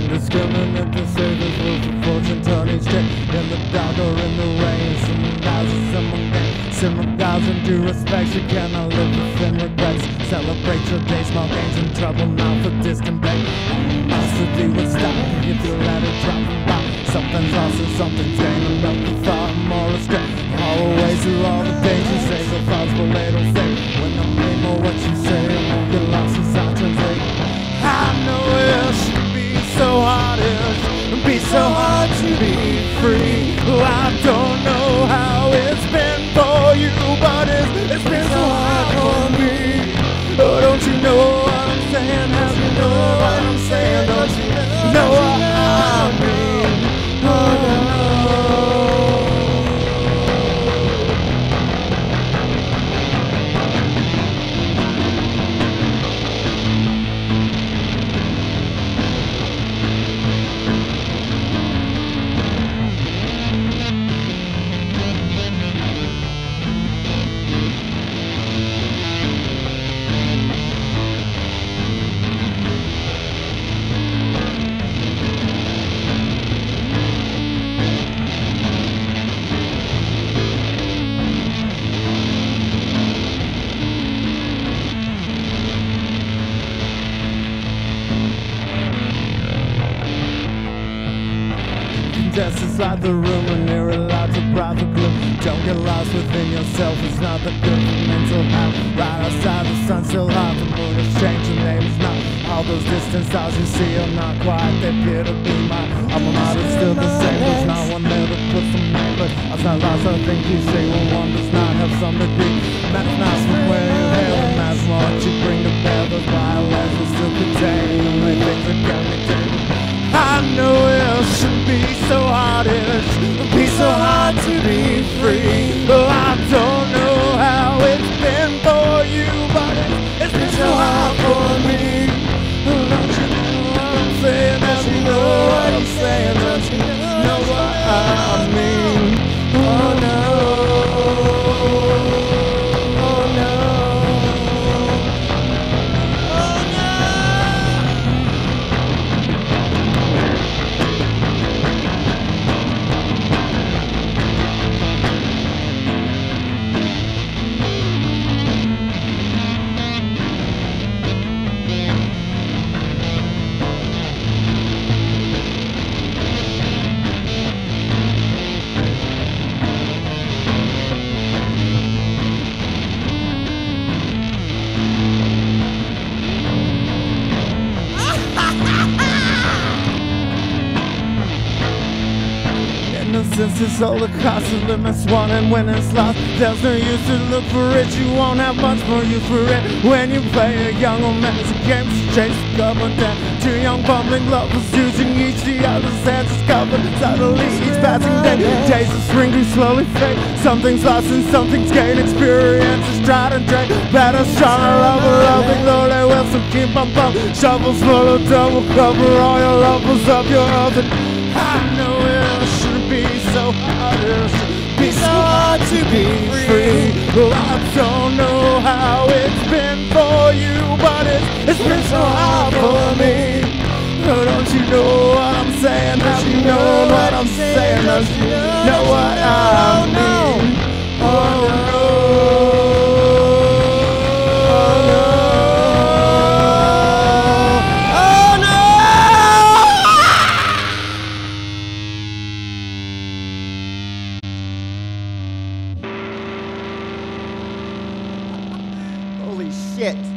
Indiscriminate to say this was a fortune turn each day. In the dark or in the rain, some guys are some guys in due respect. You cannot live within regrets. Celebrate your day, small gains in trouble, not for distant bay. Monstrosity would stop if you let it drop and by. Something's lost and something's gained. Enough to thought more astray. All the way through all the dangers, save the thoughts for later say. When I mean more what you say, I won't get lost as I translate. I know it should be so hard, it'd be so hard to be free. I don't know how it's been for you, but it's been so hard for me. Oh, don't you know what I'm saying? How you know what I'm saying? Don't you know what I mean? Oh, no. Just inside the room and near a lot of private gloom. Don't get lost within yourself, it's not that good for mental health. Right outside the sun still hot, the moon has changed, the name is not. All those distant stars you see are not quiet, they appear to be mine. Alma mater's still the same, there's not one there that puts them name. But outside lost, I think you say when one does not have some degree. That's not from where you hail, and that's what you bring to bear. Those violins will still contain only things that can be taken. I know it should be so hard, it'd be so hard to be free. Oh, I don't know how it's been for you, but it's been so hard for me. Oh, don't you know what I'm saying? Don't you know what I'm saying? Don't you know what I mean? Oh no. Since it's all the cost of limits won and when it's lost, there's no use to look for it. You won't have much more use for it when you play a young romantic game to chase the government down. Two young bumbling lovers using each the other's hands as covered. Suddenly each passing day, days of spring do slowly fade. Something's lost and something's gained. Experience is tried and drained. Better, stronger, loving though they will, so keep on pumping. Shovels full of double cover all your lovers up your oven. I know it should be so hard, it should be so hard to be free. Well, I don't know how it's been for you, but it's been so hard for me. Oh, don't you know what I'm saying? Don't you know what I'm saying? Don't you know what I mean? Oh no. Holy shit.